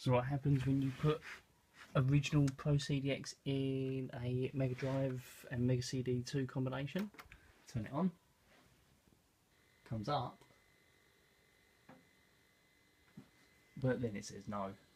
So what happens when you put original Pro CDX in a Mega Drive and Mega CD 2 combination? Turn it on. Comes up. But then it says no.